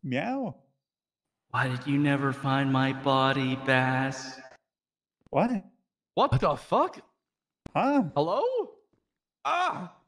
Meow. Why did you never find my body, Baas? What? What the fuck? Huh? Hello? Ah!